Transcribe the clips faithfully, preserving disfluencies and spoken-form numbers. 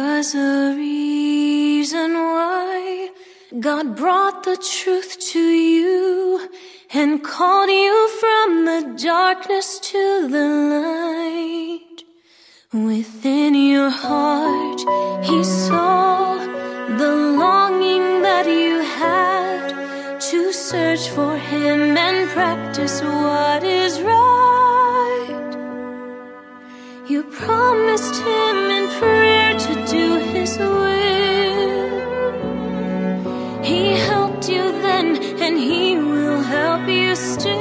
was a reason why God brought the truth to you and called you from the darkness to the light. Within your heart, He saw the longing that you had to search for Him and practice what is right. You promised Him in prayer to do His will. He helped you then, and He will help you still.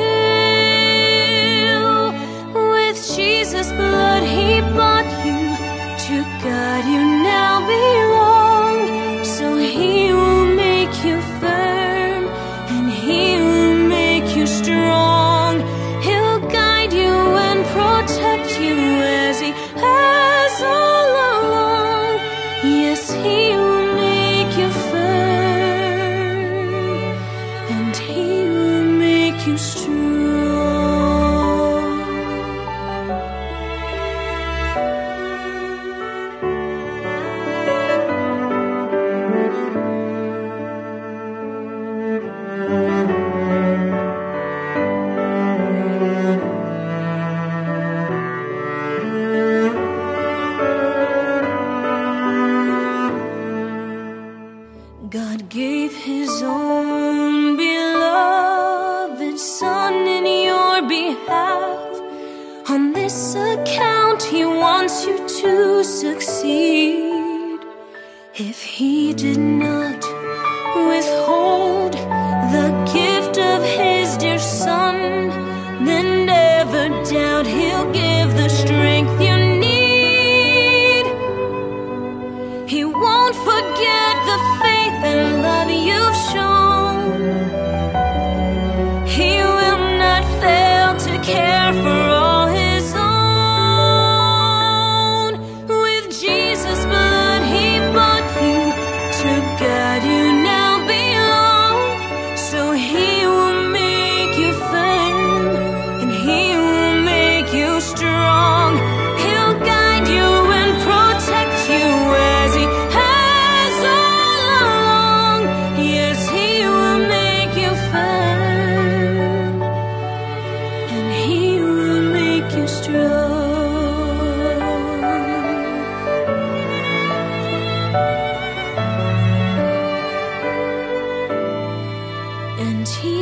With Jesus' blood He bought you, to God you now belong. So He will make you firm, and He will make you strong. He'll guide you and protect you as He has all along. Yes, He will make you firm, and He will make you strong. God gave His own beloved Son in your behalf. On this account He wants you to succeed. If He did not withhold the gift of His dear Son, then never doubt He'll give the strength you need. He won't forget the faith and love you've shown. He will not fail to care for all His own. With Jesus' blood He bought you, to God you now belong. So He will make you firm, and He will make you strong. He'll guide you and protect you as He has all along. Yes, He will make you firm, and He will make you strong. And He